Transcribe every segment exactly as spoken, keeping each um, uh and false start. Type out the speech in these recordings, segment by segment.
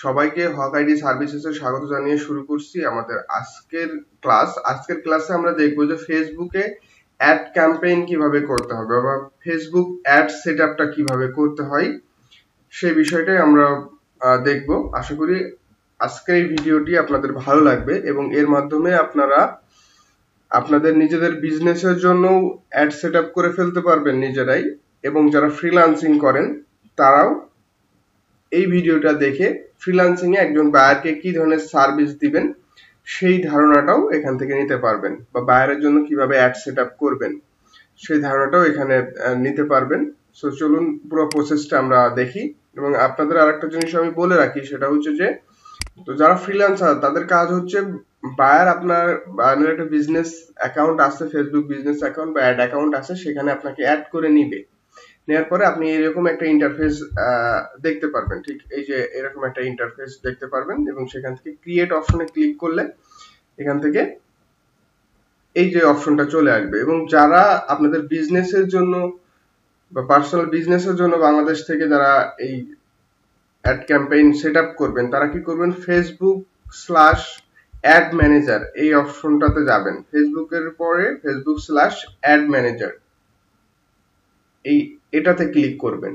সবাইকে হক আইডি সার্ভিসেসে স্বাগত জানিয়ে শুরু করছি আমাদের আজকের ক্লাস। আজকের ক্লাসে আমরা দেখব যে ফেসবুকে অ্যাড ক্যাম্পেইন কিভাবে করতে হবে বা ফেসবুক অ্যাড সেটআপটা কিভাবে করতে হয় সেই বিষয়টাই আমরা দেখব। আশা করি আজকের এই ভিডিওটি আপনাদের ভালো লাগবে এবং এর মাধ্যমে আপনারা আপনাদের নিজেদের বিজনেসের জন্য অ্যাড সেটআপ করে ফেলতে পারবেন নিজেরাই, এবং যারা ফ্রিল্যান্সিং করেন তারাও এই ভিডিওটা দেখে ফ্রিল্যান্সিং এ একজন বায়ারকে কি ধরনের সার্ভিস দিবেন সেই ধারণাটাও এখান থেকে নিতে পারবেন, বা বায়ারের জন্য কিভাবে অ্যাড সেটআপ করবেন সেই ধারণাটাও এখানে নিতে পারবেন। সো চলুন পুরো প্রসেসটা আমরা দেখি। এবং আপনাদের আরেকটা জিনিস আমি বলে রাখি, সেটা হচ্ছে যে তো যারা ফ্রিল্যান্সার তাদের কাজ হচ্ছে বায়ার আপনার বায়ারের একটা বিজনেস অ্যাকাউন্ট আছে, ফেসবুক বিজনেস অ্যাকাউন্ট বা অ্যাড অ্যাকাউন্ট আছে, সেখানে আপনাকে অ্যাড করে নিবে। নেওয়ার পরে আপনি এরকম একটা ইন্টারফেস দেখতে পারবেন, ঠিক এই যে এরকম একটা ইন্টারফেস দেখতে পারবেন, এবং সেখান থেকে ক্রিয়েট অপশনে ক্লিক করলে এখান থেকে এই যে অপশনটা চলে আসবে। এবং যারা আপনাদের বিজনেসের জন্য বা পার্সোনাল বিজনেসের জন্য বাংলাদেশ থেকে যারা এই অ্যাড ক্যাম্পেইন সেট আপ করবেন তারা কি করবেন, ফেসবুক স্ল্যাশ অ্যাড ম্যানেজার এই অপশনটাতে যাবেন। ফেসবুকের পরে ফেসবুক স্ল্যাশ অ্যাড ম্যানেজার এই এটাতে ক্লিক করবেন।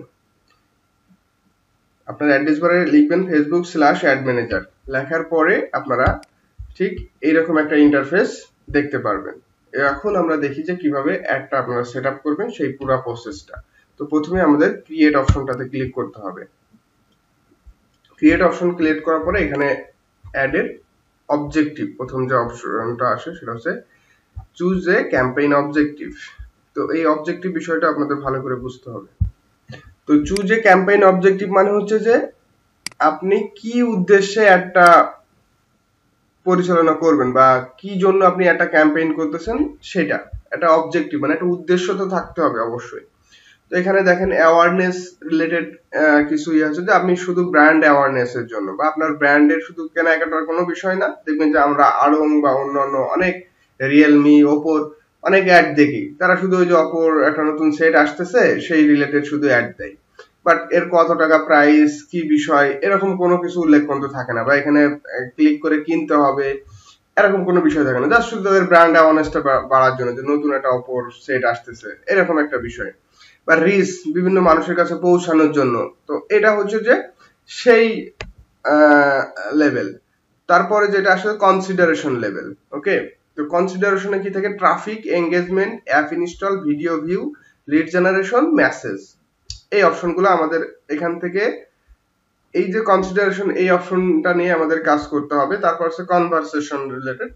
আপনার অ্যাড্রেস বারে লিখবেন ফেসবুক স্ল্যাশ অ্যাড ম্যানেজার। লেখার পরে আপনারা ঠিক এইরকম একটা ইন্টারফেস দেখতে পারবেন। এখন আমরা দেখি যে কিভাবে অ্যাডটা আপনারা সেট আপ করবেন সেই পুরো প্রসেসটা। তো প্রথমে আমাদের ক্রিয়েট অপশনটাতে ক্লিক করতে হবে। ক্রিয়েট অপশন ক্লিক করার পরে এখানে অ্যাডের অবজেক্টিভ প্রথম যে অপশনটা আসে সেটা হচ্ছে চুজ এ ক্যাম্পেইন অবজেক্টিভ। তো এই অবজেক্টিভ বিষয়টা আপনাদের ভালো করে বুঝতে হবে। তো চুজ এ ক্যাম্পেইন অবজেক্টিভ মানে হচ্ছে যে আপনি কি উদ্দেশ্যে একটা পরিচালনা করবেন বা কি জন্য আপনি একটা ক্যাম্পেইন করতেছেন সেটা একটা অবজেক্টিভ, মানে একটা উদ্দেশ্য তো থাকতে হবে অবশ্যই। তো এখানে দেখেন অ্যাওয়ারনেস রিলেটেড কিছু ইয়ে আছে যে আপনি শুধু ব্র্যান্ড অ্যাওয়ারনেস এর জন্য বা আপনার ব্র্যান্ডের শুধু কেনাকাটার কোনো বিষয় না। দেখবেন যে আমরা আড়ং বা অন্যান্য অনেক রিয়েলমি ওপোর অনেক অ্যাড দেখি, তারা শুধু ওই যে অপোর একটা নতুন সেট আসতেছে সেই রিলেটেড শুধু অ্যাড দেয়, বাট এর কত টাকা প্রাইস কি বিষয় এরকম কোনো কিছু উল্লেখ করতে থাকে না, বা এখানে ক্লিক করে কিনতে হবে এরকম কোনো বিষয় থাকে না। জাস্ট শুধু তাদের ব্র্যান্ড অ্যাওয়ারনেসটা বাড়ার জন্য যে নতুন একটা অপোর সেট আসতেছে এরকম একটা বিষয়, বা রিচ বিভিন্ন মানুষের কাছে পৌঁছানোর জন্য। তো এটা হচ্ছে যে সেই লেভেল। তারপরে যেটা আসলে কনসিডারেশন লেভেল। ওকে, তো কনসিডারেশনে কি থাকে, traffic, engagement, app install, video view, lead generation, message, এই অপশনগুলো আমাদের এখান থেকে এই যে কনসিডারেশন এই অপশনটা নিয়ে আমাদের কাজ করতে হবে। তারপর হচ্ছে কনভারসেশন রিলেটেড,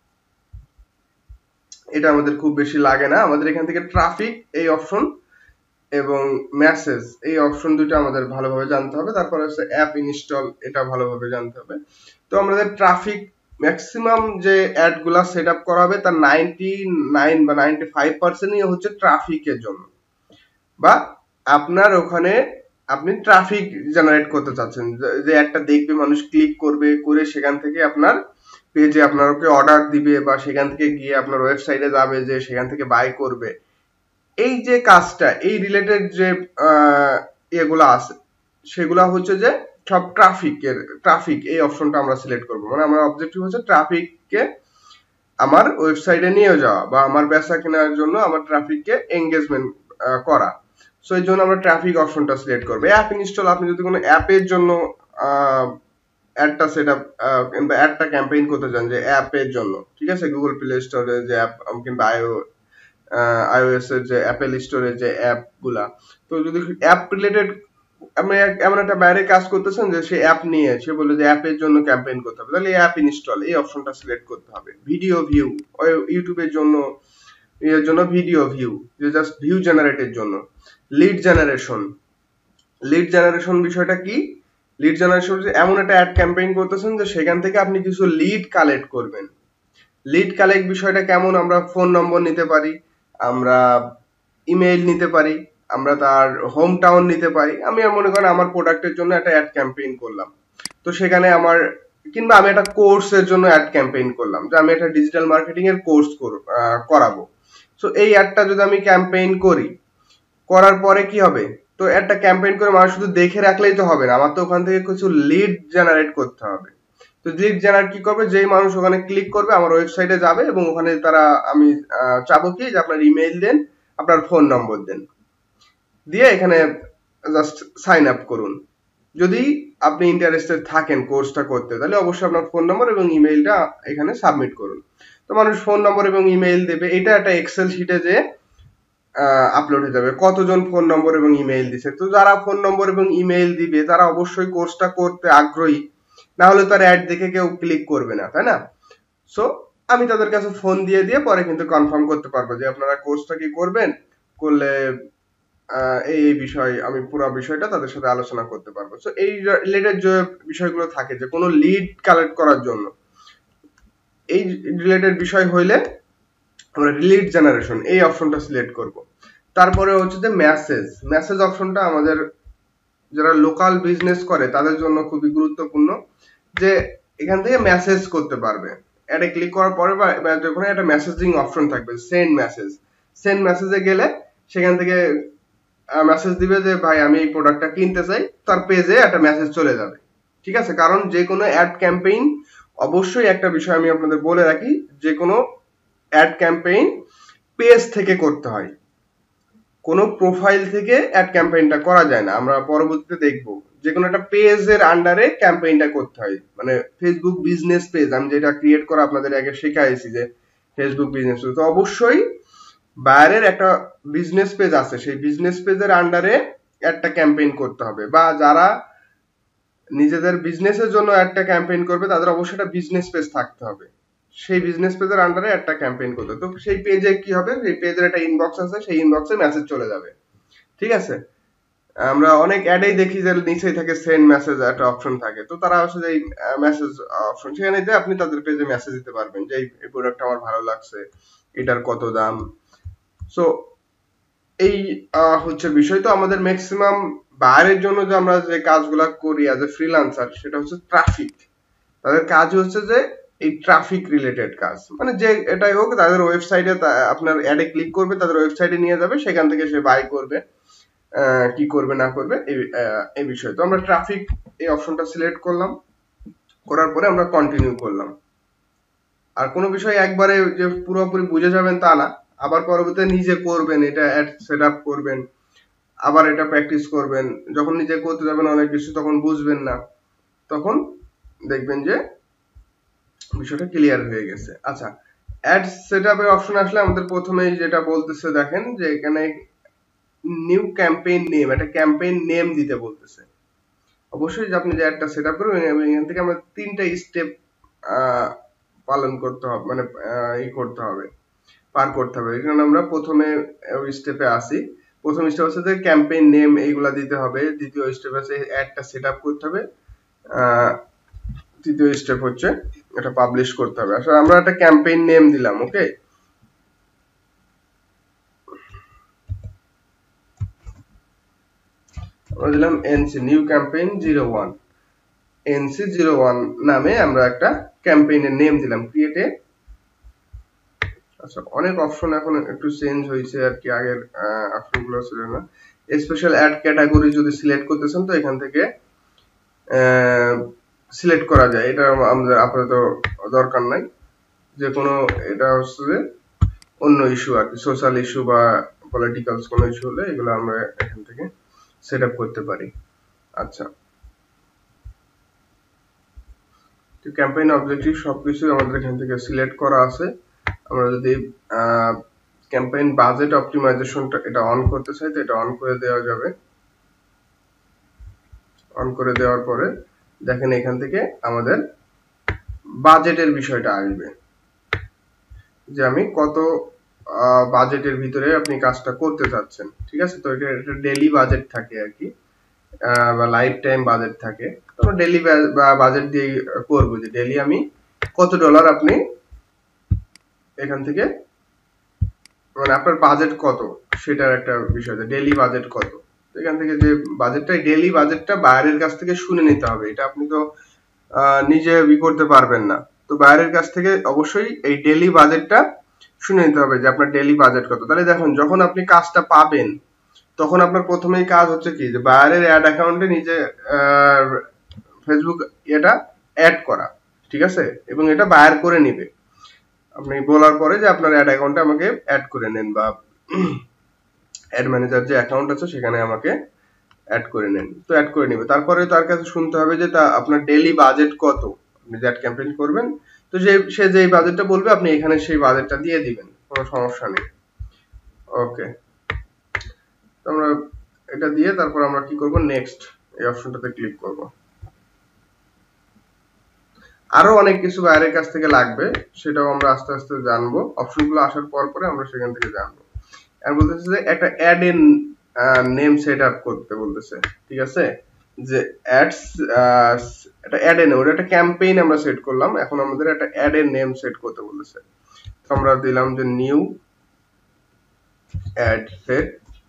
এটা আমাদের খুব বেশি লাগে না। আমাদের এখান থেকে ট্রাফিক এই অপশন এবং মেসেজ এই অপশন দুটো আমাদের ভালোভাবে জানতে হবে। তারপর হচ্ছে অ্যাপ ইনস্টল, এটা ভালোভাবে জানতে হবে। তো আমাদের ট্রাফিক ম্যাক্সিমাম যে অ্যাড গুলা সেট আপ করা হবে তার নাইনটি নাইন বা নাইনটি ফাইভ পার্সেন্টই হচ্ছে ট্রাফিকের জন্য, বা আপনার ওখানে আপনি ট্রাফিক জেনারেট করতে চাচ্ছেন, যে একটা দেখবে মানুষ ক্লিক করবে, করে সেখান থেকে আপনার পেজে আপনার ওকে অর্ডার দিবে বা সেখান থেকে গিয়ে আপনার ওয়েবসাইটে যাবে, যে সেখান থেকে বাই করবে। এই যে কাজটা এই রিলেটেড যে এগুলা আছে সেগুলা হচ্ছে যে সব ট্রাফিকের ট্রাফিক এই অপশনটা আমরা সিলেক্ট করব। মানে আমার অবজেক্টিভ হচ্ছে ট্রাফিককে আমার ওয়েবসাইটে নিয়ে যাওয়া বা আমার বেচা কেনার জন্য আমার ট্রাফিককে এঙ্গেজমেন্ট করা। সো এই জন্য আমরা ট্রাফিক অপশনটা সিলেক্ট করবো। অ্যাপ ইনস্টল, আপনি যদি কোনো অ্যাপের জন্য অ্যাডটা সেট আপ কিংবা অ্যাডটা ক্যাম্পেইন করতে চান যে অ্যাপের জন্য, ঠিক আছে, গুগল প্লে স্টোরে যে অ্যাপ কিংবা আইও আইওএস এর যে অ্যাপেল স্টোরে যে অ্যাপ গুলা, তো যদি অ্যাপ রিলেটেড আপনি এমন একটা বাইরে কাজ করতেছেন যে সে অ্যাপ নিয়ে সে বলে যে অ্যাপের জন্য ক্যাম্পেইন করতে হবে, তাহলে অ্যাপ ইনস্টল এই অপশনটা সিলেক্ট করতে হবে। ভিডিও ভিউ, ইউটিউবের জন্য এর জন্য ভিডিও ভিউ, যে জাস্ট ভিউ জেনারেটের জন্য। লিড জেনারেশন, লিড জেনারেশন বিষয়টা কি, লিড জেনারেশন যে এমন একটা অ্যাড ক্যাম্পেইন করতেছেন যে সেখান থেকে আপনি কিছু লিড কালেক্ট করবেন। লিড কালেক্ট বিষয়টা কেমন, আমরা ফোন নম্বর নিতে পারি, আমরা ইমেইল নিতে পারি, আমরা তার হোম টাউন নিতে পারি। আমি মনে করেন আমার প্রোডাক্টের জন্য একটা অ্যাড ক্যাম্পেইন করলাম, তো সেখানে আমার কিংবা আমি একটা কোর্সের জন্য অ্যাড ক্যাম্পেইন করলাম যে আমি একটা ডিজিটাল মার্কেটিং এর কোর্স করাবো। সো এই অ্যাডটা যদি আমি ক্যাম্পেইন করি, করার পরে কি হবে, তো একটা ক্যাম্পেইন করে মানুষ শুধু দেখে রাখলেই তো হবে না, আমার তো ওখান থেকে কিছু লিড জেনারেট করতে হবে। তো লিড জেনারেট কি করবে, যেই মানুষ ওখানে ক্লিক করবে আমার ওয়েবসাইটে যাবে এবং ওখানে তারা আমি চাবো কি যে আপনার ইমেইল দেন, আপনার ফোন নম্বর দেন, দিয়ে এখানে জাস্ট সাইন আপ করুন। যদি আপনি ইন্টারেস্টেড থাকেন কোর্সটা করতে, তাহলে অবশ্যই আপনার ফোন নম্বর এবং ইমেইলটা এখানে সাবমিট করুন। তো মানুষ ফোন নম্বর এবং ইমেইল দেবে, এটা একটা এক্সেল শিটে যে আপলোড হয়ে যাবে কতজন ফোন নম্বর এবং ইমেইল দিছে। তো যারা ফোন নম্বর এবং ইমেইল দিবে তারা অবশ্যই কোর্সটা করতে আগ্রহী, না হলে তার অ্যাড দেখে কেউ ক্লিক করবে না, তাই না? সো আমি তাদের কাছে ফোন দিয়ে দিয়ে পরে কিন্তু কনফার্ম করতে পারবো যে আপনারা কোর্সটা কি করবেন, করলে এই এই বিষয় আমি পুরো বিষয়টা তাদের সাথে আলোচনা করতে পারবো। সো এই রিলেটেড যে বিষয়গুলো থাকে যে কোনো লিড কালেক্ট করার জন্য, এই রিলেটেড বিষয় হইলে আমরা লিড জেনারেশন এই অপশনটা সিলেক্ট করব। তারপরে হচ্ছে যে মেসেজ মেসেজ অপশনটা আমাদের যারা লোকাল বিজনেস করে তাদের জন্য খুবই গুরুত্বপূর্ণ, যে এখান থেকে মেসেজ করতে পারবে। অ্যাডে ক্লিক করার পরে বা যখন একটা মেসেজিং অপশন থাকবে সেন্ড মেসেজ, সেন্ড মেসেজে গেলে সেখান থেকে মেসেজ দিবে যে ভাই আমি এই প্রোডাক্টটা কিনতে চাই, তার পেজে একটা মেসেজ চলে যাবে। ঠিক আছে, কারণ যে কোনো অ্যাড ক্যাম্পেইন অবশ্যই একটা বিষয় আমি আপনাদের বলে রাখি, যে কোনো অ্যাড ক্যাম্পেইন পেজ থেকে করতে হয়, কোনো প্রোফাইল থেকে অ্যাড ক্যাম্পেইনটা করা যায় না। আমরা পরবর্তীতে দেখবো যে কোনো একটা পেজের আন্ডারে ক্যাম্পেইনটা করতে হয়, মানে ফেসবুক বিজনেস পেজ আমি যেটা ক্রিয়েট করা আপনাদের আগে শেখাইছি যে ফেসবুক বিজনেস পেজ, তো অবশ্যই বাইরের একটা বিজনেস পেজ আছে, সেই বিজনেস পেজের আন্ডারে একটা ক্যাম্পেইন করতে হবে, বা যারা নিজেদের বিজনেসের জন্য একটা ক্যাম্পেইন করবে তাদের অবশ্যই একটা বিজনেস পেজ থাকতে হবে, সেই বিজনেস পেজের আন্ডারে একটা ক্যাম্পেইন করতে। তো সেই পেজে কি হবে, সেই পেজের একটা ইনবক্স আছে, সেই ইনবক্সে মেসেজ চলে যাবে। ঠিক আছে, আমরা অনেক অ্যাডেই দেখি যে নিচেই থাকে সেন্ড মেসেজ একটা অপশন থাকে, তো তারা আসলে এই মেসেজ অপশন সেখানে দিয়ে আপনি তাদের পেজে মেসেজ দিতে পারবেন যে এই প্রোডাক্টটা আমার ভালো লাগছে, এটার কত দাম। সো এই হচ্ছে বিষয়। তো আমাদের ম্যাক্সিমাম বাইরের জন্য যে আমরা যে কাজগুলা করি অ্যাজ এ ফ্রিল্যান্সার, সেটা হচ্ছে ট্রাফিক। তাদের কাজ হচ্ছে যে এই ট্রাফিক রিলেটেড কাজ, মানে যে এটাই হোক তাদের ওয়েবসাইটে আপনার অ্যাডে ক্লিক করবে, তাদের ওয়েবসাইটে নিয়ে যাবে, সেখান থেকে সে বাই করবে, কি করবে না করবে এই বিষয়। তো আমরা ট্রাফিক এই অপশনটা সিলেক্ট করলাম, করার পরে আমরা কন্টিনিউ করলাম। আর কোনো বিষয় একবারে যে পুরোপুরি বুঝে যাবেন তা না, আবার পরবর্তীতে নিজে করবেন, এটা অ্যাড সেট আপ করবেন, আবার এটা প্র্যাকটিস করবেন। যখন নিজে করতে যাবেন অনেক কিছু তখন বুঝবেন না, তখন দেখবেন যে বিষয়টা ক্লিয়ার হয়ে গেছে। আচ্ছা, অ্যাড সেটআপের অপশন আসলে আমাদের প্রথমেই যেটা বলতেছে দেখেন যে এখানে নিউ ক্যাম্পেইন নেম, একটা ক্যাম্পেইন নেম দিতে বলতেছে। অবশ্যই আপনি যে অ্যাডটা সেটআপ করবেন এখান থেকে আমরা তিনটা স্টেপ পালন করতে হবে, মানে এই করতে হবে, পার করতে হবে। এখানে আমরা প্রথমে ওই স্টেপে আসি। প্রথম স্টেপ হচ্ছে যে ক্যাম্পেইন নেম এইগুলা দিতে হবে, দ্বিতীয় স্টেপ আছে অ্যাডটা সেটআপ করতে হবে, তৃতীয় স্টেপ হচ্ছে এটা পাবলিশ করতে হবে। আসলে আমরা একটা ক্যাম্পেইন নেম দিলাম, ওকে। আমরা দিলাম NC new campaign zero one, NC zero one নামে আমরা একটা ক্যাম্পেইনের নেম দিলাম, ক্রিয়েটে। আচ্ছা, অনেক অপশন এখন একটু চেঞ্জ হয়েছে আর কি, আগের অপশনগুলো ছিল না। স্পেশাল অ্যাড ক্যাটাগরি যদি সিলেক্ট করতেছেন তো এখান থেকে সিলেক্ট করা যায়, এটা আমাদের আপাতত দরকার নাই। যে কোনো এটা হচ্ছে যে অন্য ইস্যু আর কি, সোশ্যাল ইস্যু বা পলিটিক্যাল কোনো ইস্যু হলে এগুলো আমরা এখান থেকে সেট আপ করতে পারি। আচ্ছা, তো ক্যাম্পেইন অবজেক্টিভ সবকিছু আমাদের এখান থেকে সিলেক্ট করা আছে। আমরা যদি ক্যাম্পেইন বাজেট অপটিমাইজেশনটা এটা অন করতে চাই তো এটা অন করে দেওয়া যাবে। অন করে দেওয়ার পরে দেখেন এখান থেকে আমাদের বাজেটের বিষয়টা আসবে, যে আমি কত বাজেটের ভিতরে আপনি কাজটা করতে চাচ্ছেন। ঠিক আছে, তো এটা একটা ডেইলি বাজেট থাকে আর কি, বা লাইফ টাইম বাজেট থাকে। তো ডেইলি বাজেট দিয়ে করবো যে ডেইলি আমি কত ডলার আপনি এখান থেকে, মানে আপনার বাজেট কত সেটার একটা বিষয়, ডেইলি বাজেট কত। এখান থেকে যে বাজেটটা, ডেইলি বাজেটটা বাইরের কাছ থেকে শুনে নিতে হবে, এটা আপনি তো নিজে ই করতে পারবেন না। তো বাইরের কাছ থেকে অবশ্যই এই ডেইলি বাজেটটা শুনে নিতে হবে যে আপনার ডেইলি বাজেট কত। তাহলে দেখুন যখন আপনি কাজটা পাবেন তখন আপনার প্রথমেই কাজ হচ্ছে কি যে বায়ারের অ্যাড অ্যাকাউন্টে নিজে ফেসবুক এটা অ্যাড করা, ঠিক আছে, এবং এটা বায়ার করে নিবে। আপনি বলার পরে যে আপনার অ্যাড অ্যাকাউন্টে আমাকে অ্যাড করে নেন, বা অ্যাড ম্যানেজার যে অ্যাকাউন্ট আছে সেখানে আমাকে অ্যাড করে নেন। তো অ্যাড করে নিবে, তারপরে তার কাছে শুনতে হবে যে তা আপনার ডেইলি বাজেট কত, আপনি যে অ্যাড ক্যাম্পেইন করবেন। তো যে সে যেই বাজেটটা বলবে আপনি এখানে সেই বাজেটটা দিয়ে দিবেন, কোনো সমস্যা নেই। ওকে, তো আমরা এটা দিয়ে তারপর আমরা কি করব, নেক্সট এই অপশনটাতে ক্লিক করব। আরো অনেক কিছু বাইরের কাছ থেকে লাগবে, সেটাও আমরা আস্তে আস্তে জানবো। অপশনগুলো আসার পর পরে আমরা সেখান থেকে জানবো। আর বলতেছে যে একটা অ্যাড এন নেম সেট আপ করতে বলতেছে, ঠিক আছে, যে অ্যাডস একটা অ্যাড এন ওটা একটা ক্যাম্পেইন আমরা সেট করলাম, এখন আমাদের একটা অ্যাড এন নেম সেট করতে বলতেছে। তো আমরা দিলাম যে new ad set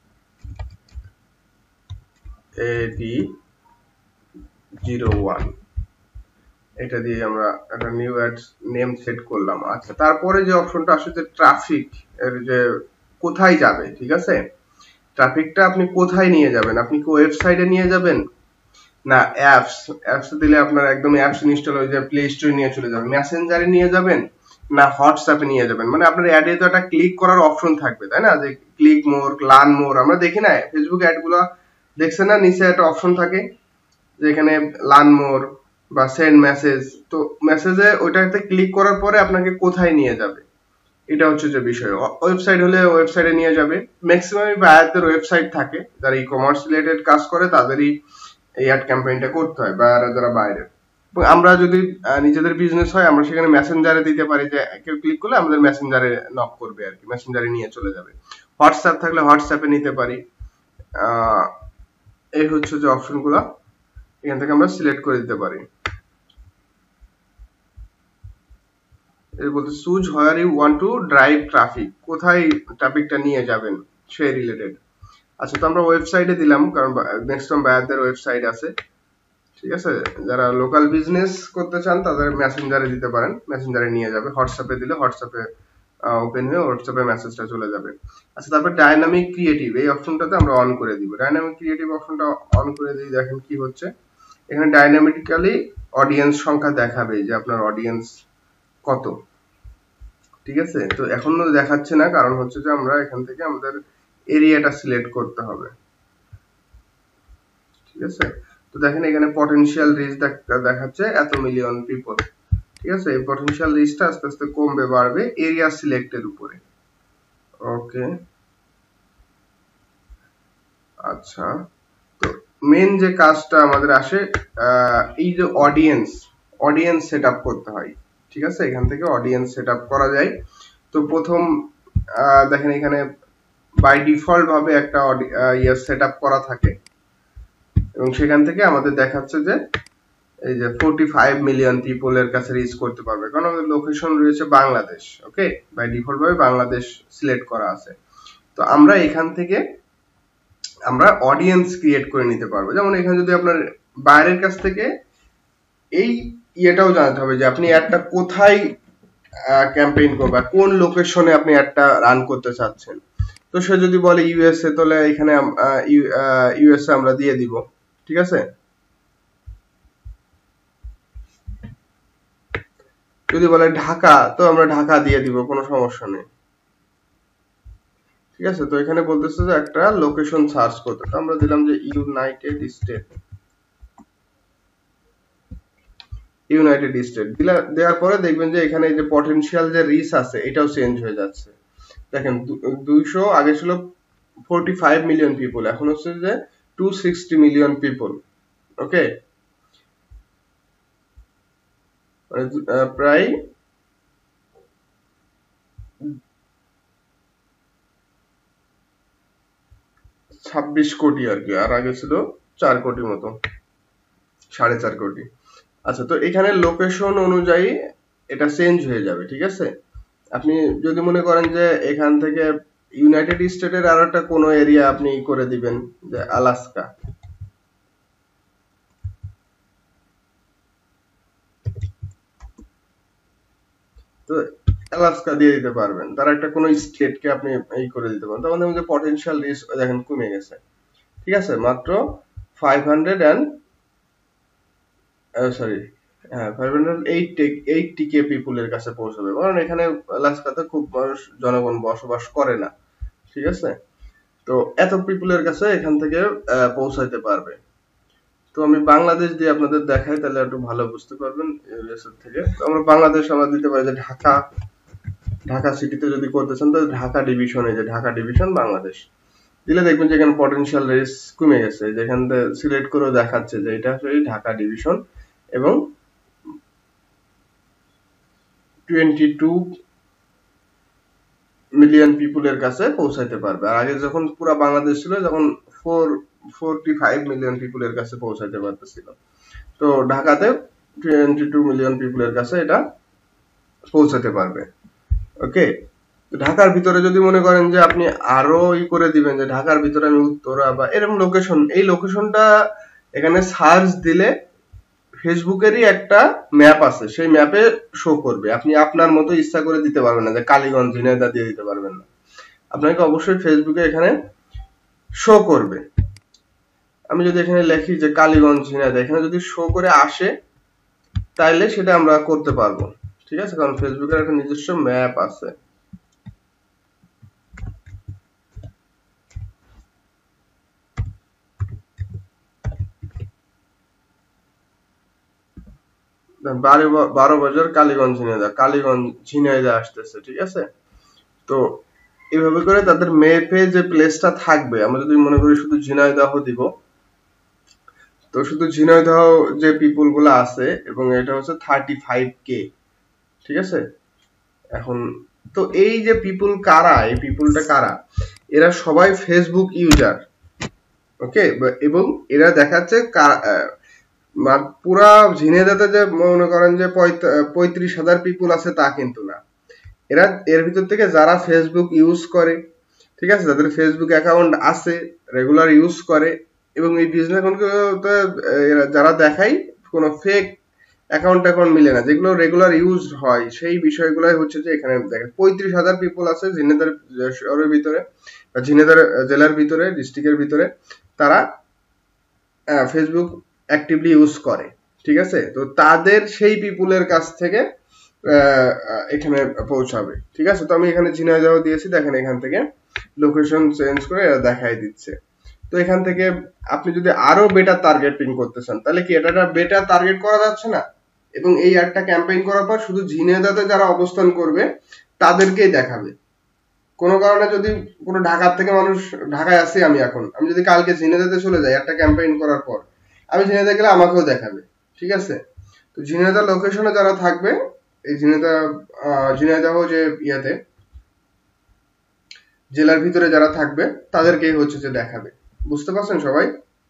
AD zero one, এটা দিয়ে আমরা একটা নিউ অ্যাড নেম সেট করলাম। আচ্ছা, তারপরে যে অপশনটা আসে যে ট্রাফিক এর যে কোথায় যাবে, ঠিক আছে, ট্রাফিকটা আপনি কোথায় নিয়ে যাবেন, আপনি কি ওয়েবসাইটে নিয়ে যাবেন, না অ্যাপস অ্যাপস দিলে আপনার একদম অ্যাপস ইনস্টল হয়ে যাবে, প্লে স্টোরে নিয়ে চলে যাবেন, মেসেঞ্জারে নিয়ে যাবেন, না হোয়াটসঅ্যাপে নিয়ে যাবেন। মানে আপনার অ্যাডে তো একটা ক্লিক করার অপশন থাকবে, তাই না, যে ক্লিক মোর, লার্ন মোর। আমরা দেখি না ফেসবুক অ্যাড গুলো, দেখছেন না নিচে একটা অপশন থাকে যেখানে লার্ন মোর বা সেন্ড মেসেজ। তো মেসেজে ওইটাতে ক্লিক করার পরে আপনাকে কোথায় নিয়ে যাবে, এটা হচ্ছে যে বিষয়। ওয়েবসাইট হলে ওয়েবসাইটে নিয়ে যাবে। ম্যাক্সিমাম বায়ারদের ওয়েবসাইট থাকে, যারা ই কমার্স রিলেটেড কাজ করে তাদেরই এই অ্যাড ক্যাম্পেইনটা করতে হয়, বায়াররা যারা বাইরে। এবং আমরা যদি নিজেদের বিজনেস হয় আমরা সেখানে মেসেঞ্জারে দিতে পারি, যে কেউ ক্লিক করলে আমাদের মেসেঞ্জারে নক করবে আর কি, মেসেঞ্জারে নিয়ে চলে যাবে। হোয়াটসঅ্যাপ থাকলে হোয়াটসঅ্যাপে নিতে পারি। আহ এই হচ্ছে যে অপশনগুলো, এখান থেকে আমরা সিলেক্ট করে দিতে পারি। এর বলতে choose where you want to drive traffic, কোথায় ট্রাফিকটা নিয়ে যাবেন সেই রিলেটেড। আচ্ছা, তো আমরা ওয়েবসাইটে দিলাম, কারণ ম্যাক্সিমাম বায়ারদের ওয়েবসাইট আছে, ঠিক আছে। যারা লোকাল বিজনেস করতে চান তাদের মেসেঞ্জারে দিতে পারেন, মেসেঞ্জারে নিয়ে যাবে। হোয়াটসঅ্যাপে দিলে হোয়াটসঅ্যাপে ওপেন হয়ে হোয়াটসঅ্যাপে মেসেজটা চলে যাবে। আচ্ছা, তারপর ডাইনামিক ক্রিয়েটিভ এই অপশনটাতে আমরা অন করে দিব। ডাইনামিক ক্রিয়েটিভ অপশনটা অন করে দিই, দেখেন কি হচ্ছে, এখানে ডাইনামিক্যালি অডিয়েন্স সংখ্যা দেখাবে যে আপনার অডিয়েন্স কত, ঠিক আছে। তো এখনো দেখাচ্ছে না, কারণ হচ্ছে যে আমরা এখান থেকে আমাদের এরিয়াটা সিলেক্ট করতে হবে, ঠিক আছে। তো দেখেন এখানে পটেনশিয়াল রিচ দেখাচ্ছে এত মিলিয়ন পিপল, ঠিক আছে। এই পটেনশিয়াল রিচটা আস্তে আস্তে কমবে বাড়বে এরিয়া সিলেক্টের উপরে। ওকে, আচ্ছা, তো মেন যে কাজটা আমাদের আসে এই যে অডিয়েন্স অডিয়েন্স সেট আপ করতে হয়, ঠিক আছে। এখান থেকে অডিয়েন্স সেট আপ করা যায়। তো প্রথম দেখেন এখানে বাই ডিফল্ট ভাবে একটা ইয়ে সেট আপ করা থাকে, এবং সেখান থেকে আমাদের দেখাচ্ছে যে এই যে পঁয়তাল্লিশ মিলিয়ন পিপলের কাছে রিচ করতে পারবে, কারণ আমাদের লোকেশন রয়েছে বাংলাদেশ। ওকে, বাই ডিফল্ট ভাবে বাংলাদেশ সিলেক্ট করা আছে। তো আমরা এখান থেকে আমরা অডিয়েন্স ক্রিয়েট করে নিতে পারবো। যেমন এখানে যদি আপনার বাইরের কাছ থেকে এই ইয়েটাও জানতে হবে যে আপনি অ্যাডটা কোথায় ক্যাম্পেইন করবেন, কোন লোকেশনে আপনি অ্যাডটা রান করতে চাচ্ছেন। তো সে যদি বলে ইউএসএ, তাহলে এখানে ইউএসএ আমরা দিয়ে দিব, ঠিক আছে। যদি বলে ঢাকা, তো আমরা ঢাকা দিয়ে দিব, কোনো সমস্যা নেই, ঠিক আছে। তো এখানে বলতেছে যে একটা লোকেশন সার্চ করতে, তো আমরা দিলাম যে ইউনাইটেড স্টেট, ইউনাইটেড স্টেট দিলা দেওয়ার পরে দেখবেন যে এখানে এই যে পটেনশিয়াল যে রিচ আছে এটাও চেঞ্জ হয়ে যাচ্ছে। দেখেন দুইশো আগে ছিল পঁয়তাল্লিশ মিলিয়ন পিপল, এখন হচ্ছে যে দুইশো ষাট মিলিয়ন পিপল। ওকে, মানে প্রায় ছাব্বিশ কোটি আর কি, আর আগে ছিল চার কোটি মতো, সাড়ে চার কোটি। আচ্ছা, তো এখানে লোকেশন অনুযায়ী এটা চেঞ্জ হয়ে যাবে, ঠিক আছে। আপনি যদি মনে করেন যে এখান থেকে ইউনাইটেড স্টেটের আর একটা কোনো এরিয়া আপনি করে দিবেন, যে আলাস্কা, তো অ্যালাস্কা দিয়ে দিতে পারবেন, তার একটা কোনো স্টেটকে আপনি এই করে দিতে পারেন, তখন দেখুন যে পটেনশিয়াল রিস্ক দেখেন কমে গেছে। ঠিক আছে, মাত্র ফাইভ হান্ড্রেড অ্যান্ড সরি হ্যাঁ ফাইভ হান্ড্রেড এইটটি কে পিপুলের কাছে পৌঁছাবে, কারণ এখানে অ্যালাস্কাতে খুব মানুষ জনগণ বসবাস করে না। ঠিক আছে, তো এত পিপুলের কাছে এখান থেকে পৌঁছাইতে পারবে। তো আমি বাংলাদেশ দিয়ে আপনাদের দেখাই, তাহলে একটু ভালো বুঝতে পারবেন ইউএসএ থেকে। তো আমরা বাংলাদেশ আমরা দিতে পারি যে ঢাকা, ঢাকা সিটিতে যদি করতে চান তাহলে ঢাকা ডিভিশন, এই যে ঢাকা ডিভিশন বাংলাদেশ দিলে দেখবেন যে এখানে পটেনশিয়াল রেস কমে গেছে, যেখান থেকে সিলেক্ট করেও দেখাচ্ছে যে এটা আসলে ঢাকা ডিভিশন এবং টোয়েন্টি টু মিলিয়ন পিপুলের কাছে পৌঁছাইতে পারবে। আর আগে যখন পুরো বাংলাদেশ ছিল যখন ফোর ফোরটি ফাইভ মিলিয়ন পিপুলের কাছে পৌঁছাইতে পারতেছিল, তো ঢাকাতে টোয়েন্টি টু মিলিয়ন পিপুলের কাছে এটা পৌঁছাতে পারবে। ওকে, ঢাকার ভিতরে যদি মনে করেন যে আপনি আরো ই করে দিবেন যে ঢাকার ভিতরে আমি উত্তরা বা এরকম লোকেশন, এই লোকেশনটা এখানে সার্চ দিলে ফেসবুকেরই একটা ম্যাপ আছে, সেই ম্যাপে শো করবে। আপনি আপনার মতো ইচ্ছা করে দিতে পারবেন না, যে কালীগঞ্জ ঝিনাইদহ দিয়ে দিতে পারবেন না, আপনাকে অবশ্যই ফেসবুকে এখানে শো করবে। আমি যদি এখানে লিখি যে কালীগঞ্জ ঝিনাইদহ, এখানে যদি শো করে আসে তাইলে সেটা আমরা করতে পারবো। ঠিক আছে, কারণ ফেসবুকের একটা নিজস্ব ম্যাপ আছে। বারো বাজার কালীগঞ্জ ঝিনাইদহ, কালীগঞ্জ ঝিনাইদহ আসতেছে। ঠিক আছে, তো এইভাবে করে তাদের ম্যাপে যে প্লেসটা থাকবে, আমরা যদি মনে করি শুধু ঝিনাইদহ দিব, তো শুধু ঝিনাইদহ যে পিপুল গুলো আছে এবং এটা হচ্ছে থার্টি ফাইভ কে। ঠিক আছে, এখন তো এই যে পিপুল কারা, এই পিপুলটা কারা, এরা সবাই ফেসবুক ইউজার। ওকে, এবং এরা দেখাচ্ছে পুরা ঝিনাইদহতে যে মনে করেন যে পঁয়ত্রিশ হাজার পিপুল আছে তা কিন্তু না, এরা এর ভিতর থেকে যারা ফেসবুক ইউজ করে, ঠিক আছে, যাদের ফেসবুক অ্যাকাউন্ট আছে, রেগুলার ইউজ করে, এবং এই বিজনেস অ্যাকাউন্ট যারা দেখায় কোনো ফেক অ্যাকাউন্ট অ্যাকাউন্ট মিলে না, যেগুলো রেগুলার ইউজ হয়, সেই বিষয়গুলোই হচ্ছে যে এখানে দেখেন পঁয়ত্রিশ হাজার পিপুল আছে ঝিনাইদহ শহরের ভিতরে বা ঝিনাইদহ জেলার ভিতরে, ডিস্ট্রিক্টের ভিতরে, তারা ফেসবুক অ্যাক্টিভলি ইউজ করে। ঠিক আছে, তো তাদের সেই পিপুলের কাছ থেকে এখানে পৌঁছাবে। ঠিক আছে, তো আমি এখানে ঝিনাইদহ দিয়েছি, দেখেন এখান থেকে লোকেশন চেঞ্জ করে এরা দেখাই দিচ্ছে। তো এখান থেকে আপনি যদি আরো বেটার টার্গেটিং করতে চান, তাহলে কি এটা বেটার টার্গেট করা যাচ্ছে না? এবং এই একটা ক্যাম্পেইন করার পর শুধু ঝিনাইদহতে যারা অবস্থান করবে তাদেরকেই দেখাবে। কোনো কারণে যদি কোনো ঢাকার থেকে মানুষ, ঢাকায় আছি আমি এখন, আমি যদি কালকে ঝিনাইদহতে চলে যাই একটা ক্যাম্পেইন করার পর, আমি ঝিনাইদহ গেলে আমাকেও দেখাবে। ঠিক আছে, তো ঝিনাইদহ লোকেশনে যারা থাকবে, এই ঝিনাইদহ ঝিনাইদহ যে ইয়াতে জেলার ভিতরে যারা থাকবে তাদেরকেই হচ্ছে যে দেখাবে। বুঝতে পারছেন সবাই?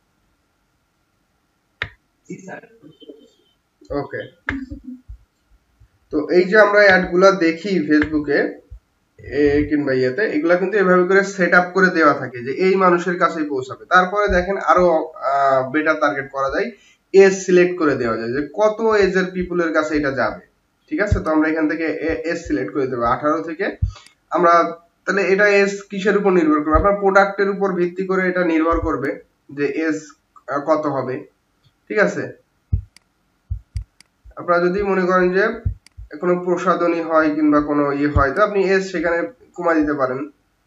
ওকে, তো এই যে আমরা অ্যাড গুলা দেখি ফেসবুকে কিংবা ইয়েতে, এগুলা কিন্তু এভাবে করে সেট আপ করে দেওয়া থাকে যে এই মানুষের কাছেই পৌঁছাবে। তারপরে দেখেন আরো বেটার টার্গেট করা যায়, এজ সিলেক্ট করে দেওয়া যায় যে কত এজের পিপুলের কাছে এটা যাবে। ঠিক আছে, তো আমরা এখান থেকে এজ সিলেক্ট করে দেবো আঠারো থেকে। আমরা তাহলে এটা এজ কিসের উপর নির্ভর করবে? আপনার প্রোডাক্টের উপর ভিত্তি করে এটা নির্ভর করবে যে এজ কত হবে। ঠিক আছে, আপনারা যদি মনে করেন যে কোনো প্রসাধনী হয় কিংবা কোনো ইয়ে হয়, তো আপনি এজ সেখানে কমাই দিতে পারেন।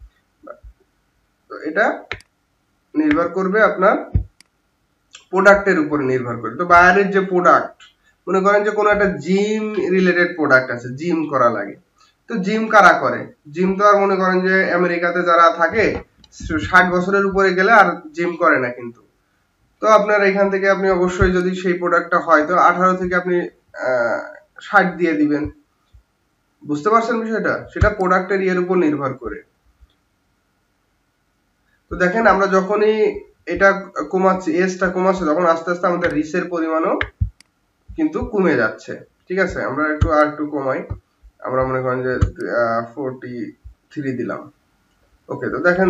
তো এটা নির্ভর করবে আপনার প্রোডাক্টের উপর নির্ভর করে। তো বাইরের যে প্রোডাক্ট, মনে করেন যে কোনো একটা জিম রিলেটেড প্রোডাক্ট আছে, জিম করা লাগে, তো জিম কারা করে? জিম তো আর মনে করেন যে আমেরিকাতে যারা থাকে ষাট বছরের উপরে গেলে আর জিম করে না কিন্তু। তো আপনার এখান থেকে আপনি অবশ্যই যদি সেই প্রোডাক্টটা হয়, তো আঠারো থেকে আপনি ষাট দিয়ে দিবেন। বুঝতে পারছেন বিষয়টা? সেটা প্রোডাক্টের ইয়ের উপর নির্ভর করে। তো দেখেন আমরা যখনই এটা কমাচ্ছি, এজটা কমাচ্ছি, তখন আস্তে আস্তে আমাদের রিচের পরিমাণও কিন্তু কমে যাচ্ছে। ঠিক আছে, আমরা একটু আর একটু কমাই, আমরা মনে করেন যে ফোরটি থ্রি দিলাম। ওকে, তো দেখেন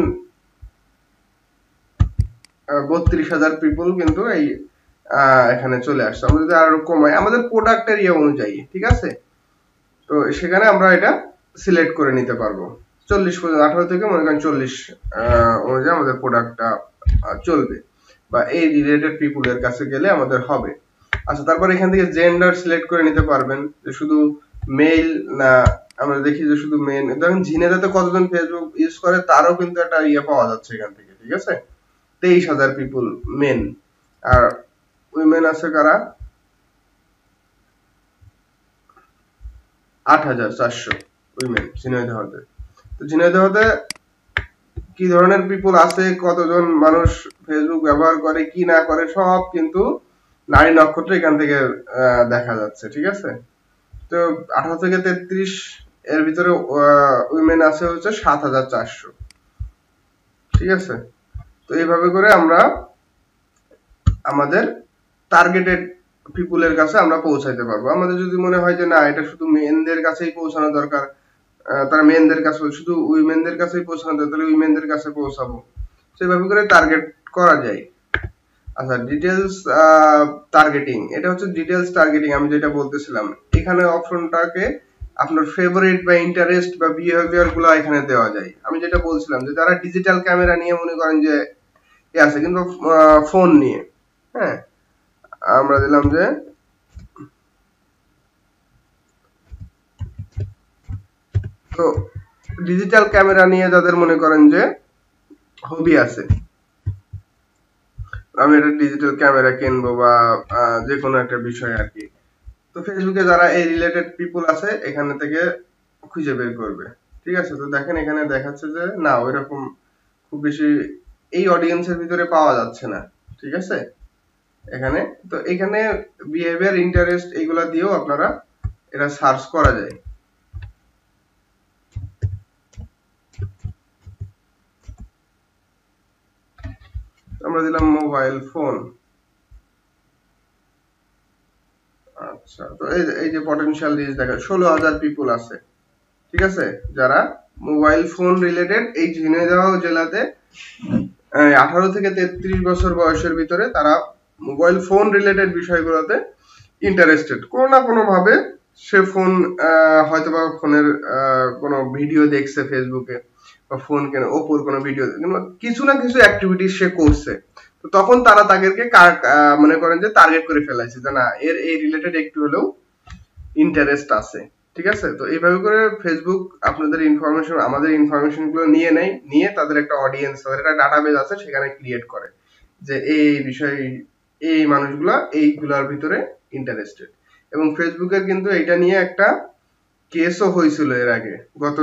বত্রিশ হাজার পিপুল কিন্তু এই এখানে চলে আসছে। আমরা যদি আরো কমাই আমাদের প্রোডাক্টের ইয়ে অনুযায়ী, ঠিক আছে, তো সেখানে আমরা এটা সিলেক্ট করে নিতে পারবো। চল্লিশ পর্যন্ত, আঠারো থেকে মনে করেন চল্লিশ অনুযায়ী আমাদের প্রোডাক্টটা চলবে বা এই রিলেটেড পিপুলের কাছে গেলে আমাদের হবে। আচ্ছা, তারপর এখান থেকে জেন্ডার সিলেক্ট করে নিতে পারবেন যে শুধু মেল না, আমরা দেখি যে শুধু মেন। ধরেন ঝিনেদাতে কতজন ফেসবুক ইউজ করে তারও কিন্তু একটা ইয়ে পাওয়া যাচ্ছে এখান থেকে, ঠিক আছে? তেইশ হাজার পিপুল মেন, আর উইমেন আছে কারা আট হাজার চারশো উইমেন ঝিনাইদহতে। তো ঝিনাইদহতে কি ধরনের পিপুল আছে, কতজন মানুষ ফেসবুক ব্যবহার করে কি না করে সব কিন্তু নারী নক্ষত্র এখান থেকে দেখা যাচ্ছে, ঠিক আছে? তো আঠারো থেকে তেত্রিশ এর ভিতরে উইমেন আছে হচ্ছে সাত হাজার চারশো, ঠিক আছে? তো এইভাবে করে আমরা আমাদের টার্গেটেড পিপুলের কাছে আমরা পৌঁছাইতে পারবো। আমাদের যদি মনে হয় যে না এটা শুধু মেনদের কাছেই পৌঁছানো দরকার, তারা মেনদের কাছে শুধু উইমেনদের কাছেই পৌঁছানো দরকার, তাহলে উইমেনদের কাছে পৌঁছাবো, সেভাবে করে টার্গেট করা যায়। আচ্ছা, ডিটেলস টার্গেটিং, এটা হচ্ছে ডিটেলস টার্গেটিং আমি যেটা বলতেছিলাম। এখানে অপশনটাকে আপনার ফেভারিট বা ইন্টারেস্ট বা বিহেভিয়ার গুলো এখানে দেওয়া যায়। আমি যেটা বলছিলাম যে যারা ডিজিটাল ক্যামেরা নিয়ে মনে করেন যে এ আছে, কিন্তু ফোন নিয়ে, হ্যাঁ, আমরা দিলাম যে তো ডিজিটাল ক্যামেরা নিয়ে যাদের মনে করেন যে হবি আছে, আমি একটা ডিজিটাল ক্যামেরা কিনবো বা যে কোনো একটা বিষয় আর কি, তো ফেসবুকে যারা এই রিলেটেড পিপুল আছে এখানে থেকে খুঁজে বের করবে, ঠিক আছে? তো দেখেন এখানে দেখাচ্ছে যে না ওইরকম খুব বেশি এই অডিয়েন্সের ভিতরে পাওয়া যাচ্ছে না, ঠিক আছে? এখানে তো এখানে বিহেভিয়ার, ইন্টারেস্ট এগুলা দিয়েও আপনারা এটা সার্চ করা যায়। আমরা দিলাম মোবাইল ফোন। আচ্ছা, তো এই এই যে পটেনশিয়াল রিচ দেখা ষোলো হাজার পিপুল আছে, ঠিক আছে? যারা মোবাইল ফোন রিলেটেড এই ঝিনাইদহ জেলাতে আঠারো থেকে তেত্রিশ বছর বয়সের ভিতরে তারা মোবাইল ফোন রিলেটেড বিষয়গুলোতে ইন্টারেস্টেড, কোনো না কোনো ভাবে সে ফোন হয়তো বা ফোনের কোনো ভিডিও দেখছে ফেসবুকে বা ফোন কেন ওপোর কোনো ভিডিও, কিছু না কিছু অ্যাক্টিভিটি সে করছে, তো তখন তারা তাদেরকে মনে করেন যে টার্গেট করে ফেলাইছে যে না এর এই রিলেটেড একটু হলেও ইন্টারেস্ট আছে, ঠিক আছে? তো এইভাবে করে ফেসবুক আপনাদের ইনফরমেশন, আমাদের ইনফরমেশন গুলো নিয়ে নেয়, নিয়ে তাদের একটা অডিয়েন্স, তাদের একটা ডাটাবেস আছে সেখানে ক্রিয়েট করে যে এই বিষয় এই মানুষগুলা এইগুলার ভিতরে ইন্টারেস্টেড। এবং ফেসবুকের কিন্তু এটা নিয়ে একটা কেসও হয়েছিল এর আগে, গত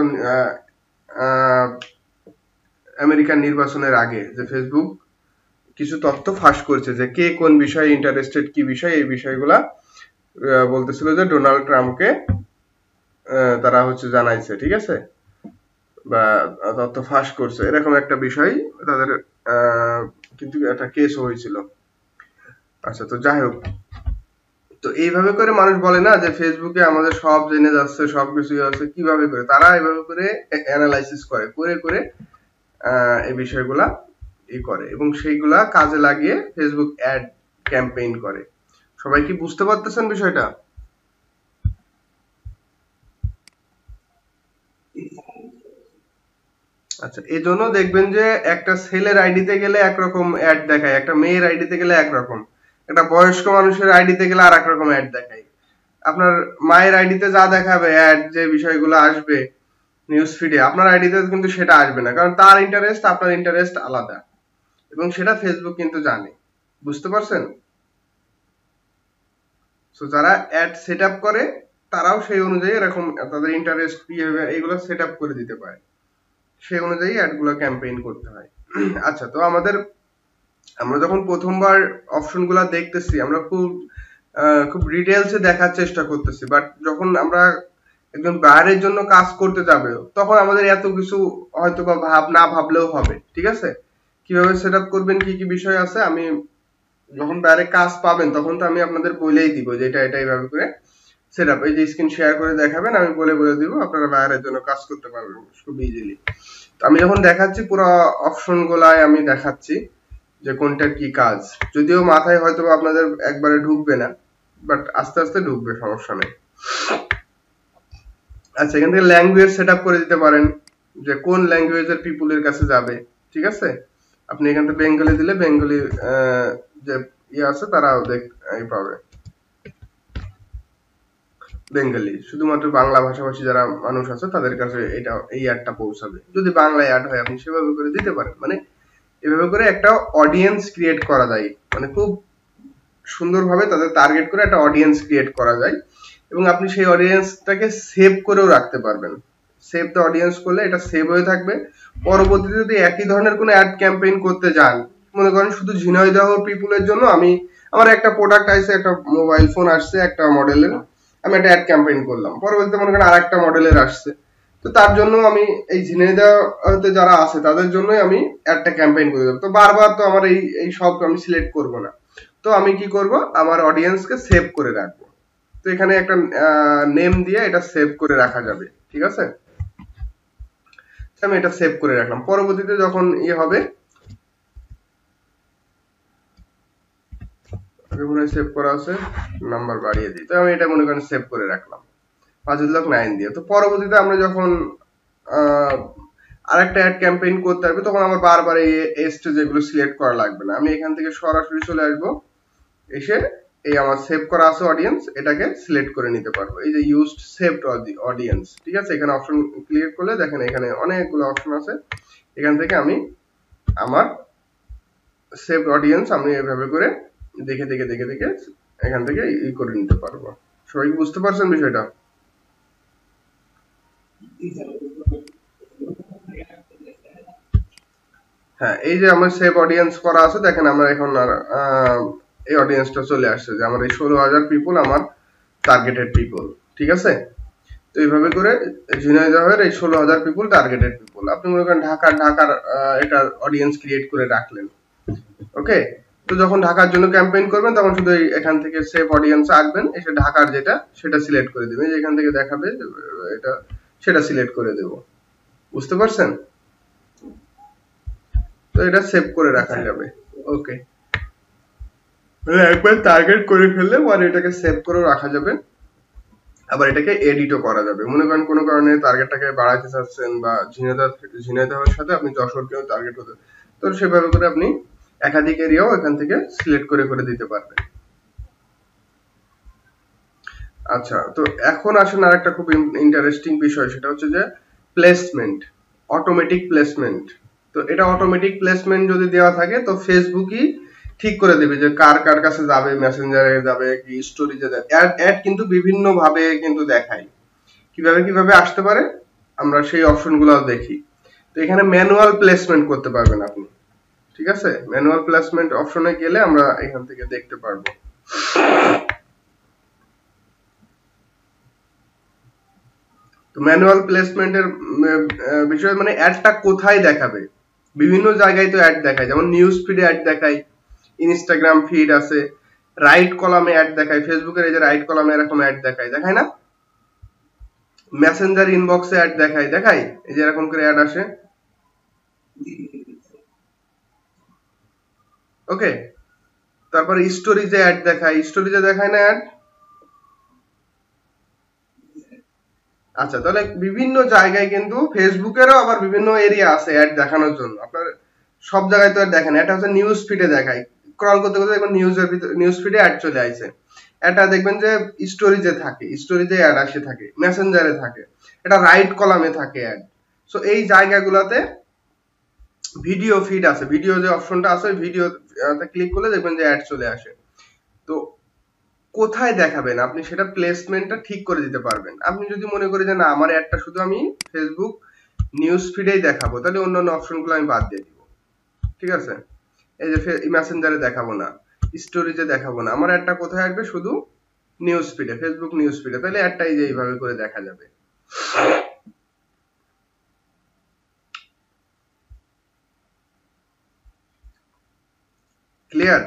আমেরিকান নির্বাচনের আগে, যে ফেসবুক কিছু তথ্য ফাঁস করছে যে কে কোন বিষয়ে ইন্টারেস্টেড, কি বিষয়, এই বিষয়গুলা বলতেছিল যে ডোনাল্ড ট্রাম্পকে তারা হচ্ছে জানাইছে, ঠিক আছে? বা তথ্য ফাঁস করছে, এরকম একটা বিষয় তাদের কিন্তু একটা কেস হয়েছিল। আচ্ছা, তো যাই হোক, তো এইভাবে করে মানুষ বলে না যে ফেসবুকে আমাদের সব জেনে যাচ্ছে, সবকিছু আছে, কিভাবে করে তারা এইভাবে করে অ্যানালাইসিস করে করে করে এই বিষয়গুলা ই করে এবং সেইগুলা কাজে লাগিয়ে ফেসবুক অ্যাড ক্যাম্পেইন করে। সবাই কি বুঝতে পারতেছেন বিষয়টা? আচ্ছা, এই জন্য দেখবেন যে একটা ছেলের আইডিতে গেলে একরকম অ্যাড দেখায়, একটা মেয়ের আইডিতে গেলে একরকম, একটা বয়স্ক মানুষের আইডিতে গেলে আর একরকম অ্যাড দেখায়। আপনার মায়ের আইডিতে যা দেখাবে অ্যাড, যে বিষয়গুলো আসবে নিউজ ফিডে, আপনার আইডিতে কিন্তু সেটা আসবে না, কারণ তার ইন্টারেস্ট আপনার ইন্টারেস্ট আলাদা, এবং সেটা ফেসবুক কিন্তু জানে। বুঝতে পারছেন? সো যারা অ্যাড সেট আপ করে তারাও সেই অনুযায়ী এরকম তাদের ইন্টারেস্ট, বিহেভিয়ার এগুলো সেট আপ করে দিতে পারে, সেই অনুযায়ী অ্যাডগুলো ক্যাম্পেইন করতে হয়। আচ্ছা, তো আমাদের আমরা যখন প্রথমবার অপশনগুলো দেখতেছি আমরা খুব খুব ডিটেইলসে দেখার চেষ্টা করতেছি, বাট যখন আমরা একজন বাইরের জন্য কাজ করতে যাবে তখন আমাদের এত কিছু হয়তো বা ভাব না ভাবলেও হবে, ঠিক আছে? কিভাবে সেট আপ করবেন, কি কি বিষয় আছে, আমি যখন বাইরে কাজ পাবেন তখন তো আমি আপনাদের বলেই দিব যে এটা এটা এইভাবে করে সেট আপ, এই যে স্ক্রিন শেয়ার করে দেখাবেন, আমি বলে বলে দিব, আপনারা বাইরের জন্য কাজ করতে পারবেন খুব ইজিলি। তো আমি যখন দেখাচ্ছি পুরো অপশন গুলায় আমি দেখাচ্ছি যে কোনটা কি কাজ, যদিও মাথায় হয়তো আপনাদের একবারে ঢুকবে না, বাট আস্তে আস্তে ঢুকবে, সমস্যা নেই। আচ্ছা, এখান থেকে ল্যাঙ্গুয়েজ সেটআপ করে দিতে পারেন যে কোন ল্যাঙ্গুয়েজের পিপলের কাছে যাবে, ঠিক আছে। আপনি এখান থেকে বেঙ্গলি দিলে বেঙ্গলি যে ইয়ে আছে তারাও দেখ এই পাবে বেঙ্গলি, শুধুমাত্র বাংলা ভাষাভাষী যারা মানুষ আছে তাদের কাছে এটা এই অ্যাডটা পৌঁছাবে। যদি বাংলায় অ্যাড হয় আপনি সেভাবে করে দিতে পারেন। মানে এভাবে করে একটা অডিয়েন্স ক্রিয়েট করা যায়, মানে খুব সুন্দরভাবে তাদের টার্গেট করে একটা অডিয়েন্স ক্রিয়েট করা যায় এবং আপনি সেই অডিয়েন্সটাকে সেভ করেও রাখতে পারবেন। সেভ দ্য অডিয়েন্স করলে এটা সেভ হয়ে থাকবে। পরবর্তীতে যদি একই ধরনের কোনো অ্যাড ক্যাম্পেইন করতে যান, মনে করেন শুধু ঝিনাইদহ পিপুলের জন্য আমি আমার একটা প্রোডাক্ট আসছে, একটা মোবাইল ফোন আসছে একটা মডেলের, আমি একটা অ্যাড ক্যাম্পেইন করলাম, পরবর্তীতে মনে করেন আরেকটা মডেলের আসছে, তো তার জন্য আমি এই ঝিনাইদহতে যারা আছে তাদের জন্যই আমি অ্যাডটা ক্যাম্পেইন করে দেবো। তো বারবার তো আমার এই এই সব আমি সিলেক্ট করব না, তো আমি কি করব, আমার অডিয়েন্সকে সেভ করে রাখবো। তো এখানে একটা নেম দিয়ে এটা সেভ করে রাখা যাবে, ঠিক আছে। আমি এটা সেভ করে রাখলাম, পরবর্তীতে যখন ইয়ে হবে, আগে মনে হয় সেভ করা আছে, নাম্বার বাড়িয়ে দিই, তো আমি এটা মনে করেন সেভ করে রাখলাম ফাজিলুল্লাহ নাইন দিয়ে। তো পরবর্তীতে আমরা যখন আরেকটা অ্যাড ক্যাম্পেইন করতে হবে তখন আমার বারবার এই এসটা যেগুলো সিলেক্ট করা লাগবে না, আমি এখান থেকে সরাসরি চলে আসবো, এসে এই আমার সেভ করা আছে অডিয়েন্স, এটাকে সিলেক্ট করে নিতে পারবো। এই যে ইউজড সেভড অডিয়েন্স, ঠিক আছে, এখানে অপশন ক্লিক করলে দেখেন এখানে অনেকগুলো অপশন আছে, এখান থেকে আমি আমার সেভড অডিয়েন্স আমি এভাবে করে দেখে দেখে দেখে দেখে এখান থেকে ই করে নিতে পারবো। সবাই কি বুঝতে পারছেন বিষয়টা? হ্যাঁ, এই যে আমার সেভ অডিয়েন্স করা আছে, দেখেন আমার এখন আর এই অডিয়েন্সটা চলে আসছে যে আমার এই ষোলো হাজার পিপল আমার টার্গেটেড পিপল, ঠিক আছে। তো এইভাবে করে ঝিনাইদহের এই ষোলো হাজার পিপল টার্গেটেড পিপল, আপনি মনে করেন ঢাকার ঢাকার এটা অডিয়েন্স ক্রিয়েট করে রাখলেন, ওকে। তো যখন ঢাকার জন্য ক্যাম্পেইন করবেন তখন শুধু এখান থেকে সেভ অডিয়েন্স আঁকবেন, এসে ঢাকার যেটা সেটা সিলেক্ট করে দিবেন, এখান থেকে দেখাবে এটা, সেটা সিলেক্ট করে দেব। বুঝতে পারছেন? তো এটা সেভ করে রাখা যাবে, ওকে। একবার টার্গেট করে ফেললে পরে এটাকে সেভ করে রাখা যাবে, আবার এটাকে এডিটও করা যাবে। মনে করেন কোনো কারণে টার্গেটটাকে বাড়াইতে চাচ্ছেন বা ঝিনাইদহ ঝিনাইদহের সাথে আপনি যশোরকেও টার্গেট করতে, তো সেভাবে করে আপনি একাধিক এরিয়াও এখান থেকে সিলেক্ট করে করে দিতে পারবেন। আচ্ছা, তো এখন আসেন আরেকটা খুব ইন্টারেস্টিং বিষয়, সেটা হচ্ছে যে প্লেসমেন্ট, অটোমেটিক প্লেসমেন্ট। তো এটা অটোমেটিক প্লেসমেন্ট যদি দেওয়া থাকে তো ফেসবুকই ঠিক করে দেবে যে কার কার কাছে যাবে, মেসেঞ্জারে যাবে কি স্টোরিজে যাবে। অ্যাড কিন্তু বিভিন্ন ভাবে কিন্তু দেখায়, কিভাবে কিভাবে আসতে পারে আমরা সেই অপশনগুলো দেখি। তো এখানে ম্যানুয়াল প্লেসমেন্ট করতে পারবেন আপনি, ঠিক আছে। ম্যানুয়াল প্লেসমেন্ট অপশনে গেলে আমরা এখান থেকে দেখতে পারবো। তো ম্যানুয়াল প্লেসমেন্টের বিষয় মানে অ্যাডটা কোথায় দেখাবে, বিভিন্ন জায়গায় তো অ্যাড দেখায়, যেমন নিউজ ফিডে অ্যাড দেখায়, ইনস্টাগ্রাম ফিড আছে, রাইট কলামে অ্যাড দেখায়, ফেসবুকের এই যে রাইট কলামে এরকম অ্যাড দেখায়, দেখায় না, মেসেঞ্জার ইনবক্সে অ্যাড দেখায়, দেখায় এই যে এরকম করে অ্যাড আসে, ওকে। তারপরে স্টোরিজে অ্যাড দেখায়, স্টোরিজে দেখায় না অ্যাড। আচ্ছা, তাহলে বিভিন্ন জায়গায় কিন্তু ফেসবুকেরও আবার বিভিন্ন এরিয়া আছে অ্যাড দেখানোর জন্য, আপনার সব জায়গায় তো আর দেখেন। এটা হচ্ছে নিউজ ফিডে দেখায়, স্ক্রল করতে করতে দেখবেন নিউজের ভিতরে নিউজ ফিডে অ্যাড চলে আসে। এটা দেখবেন যে স্টোরিজে থাকে, স্টোরিজে অ্যাড আসে থাকে, মেসেঞ্জারে থাকে, এটা রাইট কলামে থাকে অ্যাড। সো এই জায়গাগুলোতে ভিডিও ফিড আছে, ভিডিও যে অপশনটা আছে ভিডিওতে ক্লিক করলে দেখবেন যে অ্যাড চলে আসে। তো কোথায় দেখাবেন আপনি সেটা প্লেসমেন্টটা ঠিক করে দিতে পারবেন। আপনি যদি মনে করেন যে না আমার অ্যাডটা শুধু আমি ফেসবুক নিউজ ফিডেই দেখাবো, তাহলে অন্যান্য অপশনগুলো আমি বাদ দিয়ে দিব, ঠিক আছে। এই যে মেসেঞ্জারে দেখাবো না, স্টোরিজে দেখাবো না, আমার অ্যাডটা কোথায় আসবে, শুধু নিউজ ফিডে, ফেসবুক নিউজ ফিডে, তাহলে অ্যাডটা এই যে এইভাবে করে দেখা যাবে। ক্লিয়ার?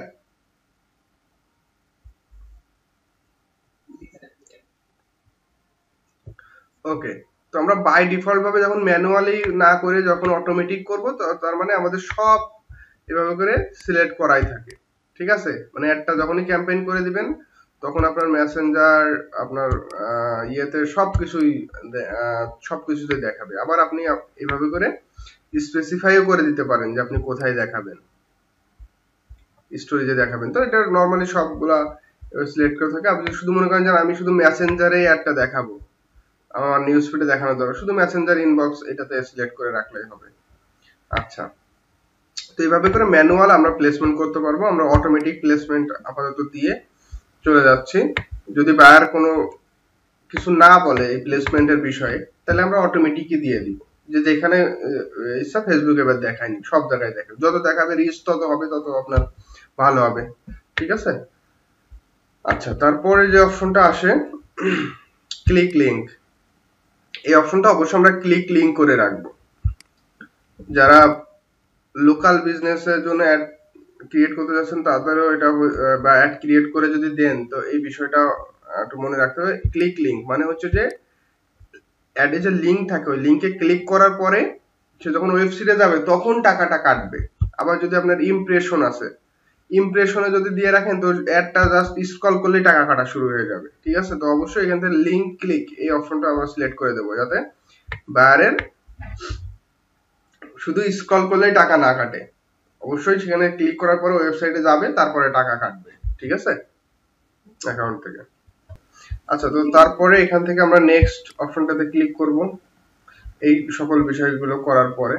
ওকে। তো আমরা বাই ডিফল্ট ভাবে যখন ম্যানুয়ালি না করে যখন অটোমেটিক করব, তার মানে আমাদের সব এভাবে করে সিলেক্ট করাই থাকে, ঠিক আছে। মানে একটা যখনই ক্যাম্পেইন করে দিবেন তখন আপনার মেসেঞ্জার আপনার ইয়েতে সবকিছুই সবকিছুতে দেখাবে। আবার আপনি এভাবে করে স্পেসিফাইও করে দিতে পারেন যে আপনি কোথায় দেখাবেন, স্টোরেজে দেখাবেন। তো এটা নরমালি সবগুলা সিলেক্ট করে থাকে। আপনি শুধু মনে করেন যে আমি শুধু মেসেঞ্জারে অ্যাডটা দেখাবো, আমার নিউজ ফিডে দেখানোর দরকার, শুধু মেসেঞ্জার ইনবক্স এটাতে সিলেক্ট করে রাখলেই হবে। আচ্ছা, তো এইভাবে করে ম্যানুয়াল আমরা প্লেসমেন্ট করতে পারবো। আমরা অটোমেটিক প্লেসমেন্ট আপাতত দিয়ে চলে যাচ্ছি। যদি বায়ার কোনো কিছু না বলে এই প্লেসমেন্টের বিষয়ে, তাহলে আমরা অটোমেটিকই দিয়ে দিব, যে যেখানে ইচ্ছা ফেসবুক এবার দেখায়নি, সব জায়গায় দেখাবে। যত দেখাবে রিচ তত হবে, তত আপনার ভালো হবে। ঠিক আছে। আচ্ছা, তারপরে যে অপশনটা আসে ক্লিক লিঙ্ক, এই অপশনটা অবশ্যই আমরা ক্লিক লিঙ্ক করে রাখবো। যারা লোকাল বিজনেসের জন্য অ্যাড ক্রিয়েট করতে যাচ্ছেন তাদেরও এটা, বা অ্যাড ক্রিয়েট করে যদি দেন, তো এই বিষয়টা একটু মনে রাখতে হবে। ক্লিক লিঙ্ক মানে হচ্ছে যে অ্যাডে যে লিঙ্ক থাকে, ওই লিঙ্কে ক্লিক করার পরে সে যখন ওয়েবসাইটে যাবে তখন টাকাটা কাটবে। আবার যদি আপনার ইমপ্রেশন আছে, ইমপ্রেশনে যদি দিয়ে রাখেন তো অ্যাডটা জাস্ট স্ক্রল করলেই টাকা কাটা শুরু হয়ে যাবে। ঠিক আছে। তো অবশ্যই এখান থেকে লিঙ্ক ক্লিক এই অপশনটা আমরা সিলেক্ট করে দেবো, যাতে বায়ারের শুধু স্ক্রল করলেই টাকা না কাটে। অবশ্যই সেখানে ক্লিক করার পরে ওয়েবসাইটে যাবে, তারপরে টাকা কাটবে। ঠিক আছে, অ্যাকাউন্ট থেকে। আচ্ছা, তো তারপরে এখান থেকে আমরা নেক্সট অপশনটাতে ক্লিক করব। এই সকল বিষয়গুলো করার পরে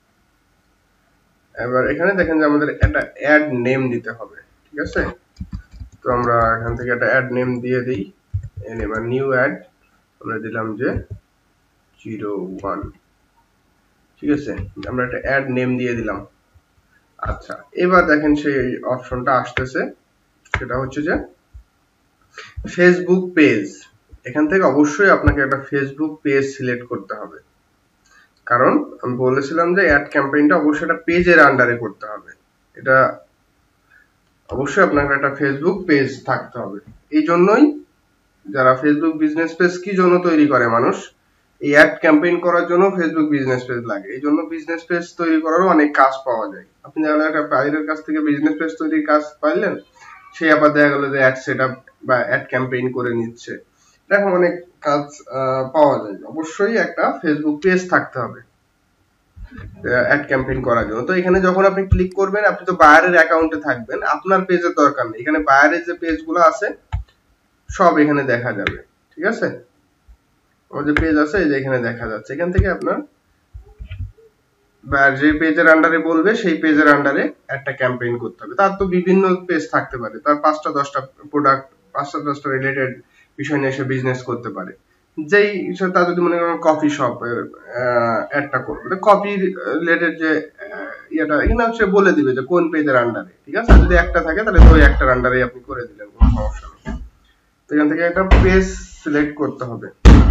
এবার এখানে দেখেন যে আমাদের একটা অ্যাড নেম দিতে হবে। ঠিক আছে। তো আমরা এখান থেকে একটা অ্যাড নেম দিয়ে দিই। এবার নিউ অ্যাড আমরা দিলাম যে জিরো ওয়ান। ঠিক আছে, আমরা একটা অ্যাড নেম দিয়ে দিলাম। আচ্ছা, এবার দেখেন সেই অপশনটা আসতেছে, সেটা হচ্ছে যে ফেসবুক পেজ। এখান থেকে অবশ্যই আপনাকে একটা ফেসবুক পেজ সিলেক্ট করতে হবে, কারণ আমি বলেছিলাম যে অ্যাড ক্যাম্পেইনটা অবশ্যই একটা পেজের আন্ডারে করতে হবে। এটা অবশ্যই আপনার একটা ফেসবুক পেজ থাকতে হবে। এই জন্যই যারা ফেসবুক বিজনেস পেজ কি জন্য তৈরি করে মানুষ, এই অ্যাড ক্যাম্পেইন করার জন্য ফেসবুক বিজনেস পেজ লাগে। এই জন্য বিজনেস পেজ তৈরি করারও অনেক কাজ পাওয়া যায়। আপনি দেখা গেল একটা বাইরের কাছ থেকে বিজনেস পেজ তৈরির কাজ পাইলেন, সে আবার দেখা গেল যে অ্যাড সেটআপ বা অ্যাড ক্যাম্পেইন করে নিচ্ছে। এরকম অনেক কাজ পাওয়া যায়। অবশ্যই একটা ফেসবুক পেজ থাকতে হবে অ্যাড ক্যাম্পেইন করার জন্য। তো এখানে যখন আপনি ক্লিক করবেন, আপনি তো বায়ারের অ্যাকাউন্টে থাকবেন, আপনার পেজের দরকার নেই। এখানে বায়ারের যে পেজগুলো আছে সব এখানে দেখা যাবে। ঠিক আছে, আমার যে পেজ আছে এই যে এখানে দেখা যাচ্ছে। এখান থেকে আপনার বায়ার যে পেজের আন্ডারে বলবে সেই পেজের আন্ডারে একটা ক্যাম্পেইন করতে হবে। তার তো বিভিন্ন পেজ থাকতে পারে, তার পাঁচটা দশটা প্রোডাক্ট, পাঁচটা দশটা রিলেটেড বিষয় নিয়ে সে বিজনেস করতে পারে। যেই তার যদি মনে করেন কফি শপ অ্যাডটা করবে, কফি রিলেটেড যে ইয়েটা এখানে হচ্ছে বলে দিবে যে কোন পেজের আন্ডারে। ঠিক আছে, যদি একটা থাকে তাহলে ওই একটার আন্ডারে আপনি করে দিলেন, কোনো সমস্যা নেই। তো এখান থেকে একটা পেজ সিলেক্ট করতে হবে।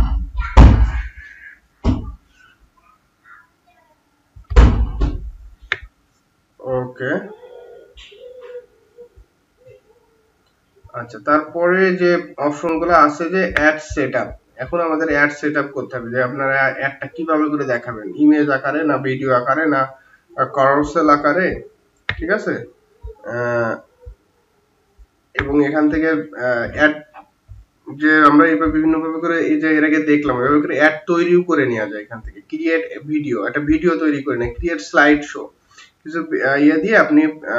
ওকে, আচ্ছা, তারপরে যে অপশনগুলো আছে যে অ্যাড সেটআপ। এখন আমাদের অ্যাড সেটআপ করতে হবে যে আপনারা অ্যাডটা কিভাবে করে দেখাবেন, ইমেজ আকারে না ভিডিও আকারে না কারুসেল আকারে। ঠিক আছে, এবং এখান থেকে অ্যাড যে আমরা এইভাবে বিভিন্ন ভাবে করে এই যে এর আগে দেখলাম, এভাবে করে অ্যাড তৈরিও করে নেওয়া যায়। এখান থেকে ক্রিয়েট ভিডিও, একটা ভিডিও তৈরি করে নেয়, ক্রিয়েট স্লাইড শো, কিছু ইয়ে দিয়ে আপনি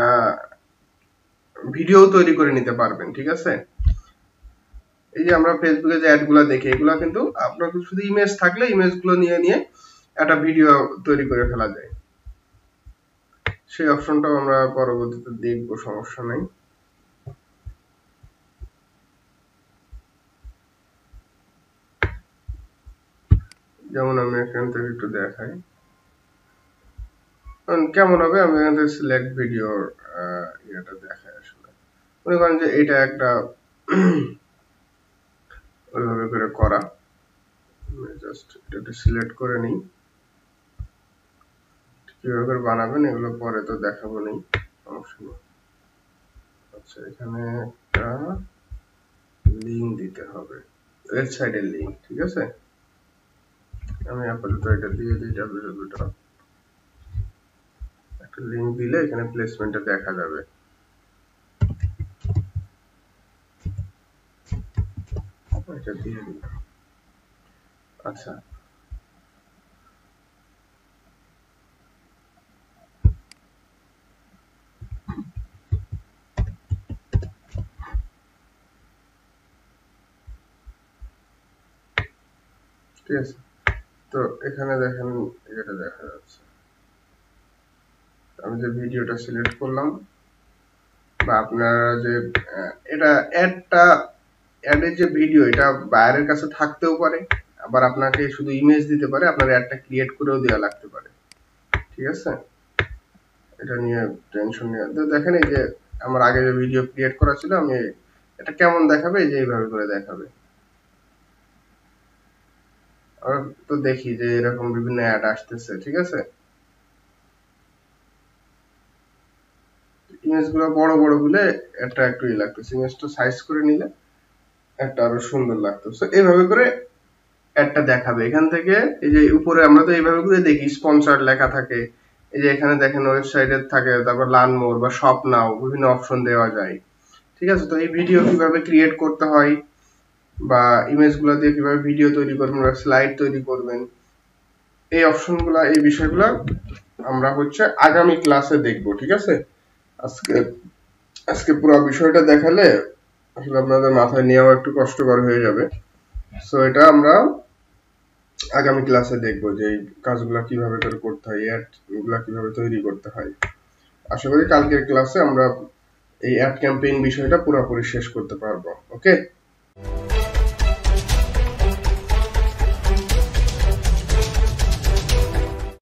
ভিডিও তৈরি করে নিতে পারবেন। ঠিক আছে, এই যে আমরা ফেসবুকে যে অ্যাডগুলো দেখি, এগুলো কিন্তু আপনার শুধু ইমেজ থাকলে ইমেজগুলো নিয়ে নিয়ে একটা ভিডিও তৈরি করে ফেলা যায়। সেই অপশনটাও আমরা পরবর্তীতে দেখবো, সমস্যা নাই। যেমন আমি এখান থেকে একটু দেখাই কেমন হবে। আমি এখান থেকে সিলেক্ট ভিডিওর ইয়েটা দেখাই। আসলে মনে করেন যে এটা একটা ওইভাবে করে করা, জাস্ট এটা সিলেক্ট করে নিই। কিভাবে করে বানাবেন এগুলো পরে তো দেখাবো, নেই সমস্যা নেই। আচ্ছা, এখানে একটা লিঙ্ক দিতে হবে, ওয়েবসাইটের লিঙ্ক। ঠিক আছে, আমি আপাতত এটা দিয়ে দিই, ডাব্লিউডাব্লিউ ডট একটা লিঙ্ক দিলে এখানে প্লেসমেন্টটা দেখা যাবে। এটা দিয়ে দিই। আচ্ছা ঠিক আছে, তো এখানে দেখেন এটা দেখা যাচ্ছে, আমি যে ভিডিওটা সিলেক্ট করলাম বা আপনারা যে এটা অ্যাডটা অ্যাডের যে ভিডিও এটা বাইরের কাছে থাকতেও পারে, আবার আপনাকে শুধু ইমেজ দিতে পারে, আপনার অ্যাডটা ক্রিয়েট করেও দেওয়া লাগতে পারে। ঠিক আছে, এটা নিয়ে টেনশন নিয়ে দেখেন, এই যে আমার আগে যে ভিডিও ক্রিয়েট করা ছিল, আমি এটা কেমন দেখাবে, এই যে এইভাবে করে দেখাবে। আর তো দেখি যে এরকম বিভিন্ন অ্যাড আসতেছে। ঠিক আছে, ইমেজ গুলো বড় বড় গুলে এটা একটু ই লাগতেছে, ইমেজটা সাইজ করে নিলে একটা আরো সুন্দর লাগতো। সো এইভাবে করে অ্যাডটা দেখাবে। এখান থেকে এই যে উপরে আমরা তো এইভাবে করে দেখি স্পন্সর লেখা থাকে, এই যে এখানে দেখেন ওয়েবসাইটে থাকে, তারপর লার্ন মোর বা শপ নাও বিভিন্ন অপশন দেওয়া যায়। ঠিক আছে, তো এই ভিডিও কিভাবে ক্রিয়েট করতে হয় বা ইমেজ গুলো দিয়ে কিভাবে ভিডিও তৈরি করবেন বা স্লাইড তৈরি করবেন, এই অপশন গুলা, এই বিষয়গুলো আমরা হচ্ছে আগামী ক্লাসে দেখবো। ঠিক আছে, আজকে আজকে পুরো বিষয়টা দেখালে আসলে আপনাদের মাথায় নেওয়া একটু কষ্টকর হয়ে যাবে। সো এটা আমরা আগামী ক্লাসে দেখবো যে এই কাজগুলো কিভাবে করে করতে হয়, অ্যাড গুলা কিভাবে তৈরি করতে হয়। আশা করি কালকের ক্লাসে আমরা এই অ্যাড ক্যাম্পেইন বিষয়টা পুরোপুরি শেষ করতে পারবো। ওকে।